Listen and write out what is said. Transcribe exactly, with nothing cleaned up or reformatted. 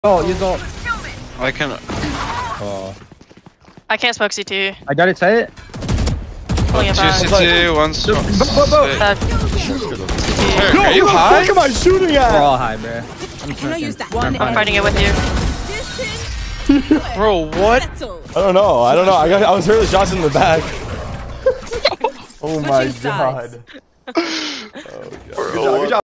Oh, you don't. I can. Oh. I can't smoke C T. I got it, say it. Pulling it Two back. C T, one smoke. Bo- bo- bo- Uh, Tarik, Yo, are you who the high? fuck am I shooting at? We're all high, bro. I'm Can I use that? One I'm fighting it with you. Bro, what? I don't know. I don't know. I got. I was hearing the shots in the back. Oh my Switching sides. god. Oh god. Good job, good job.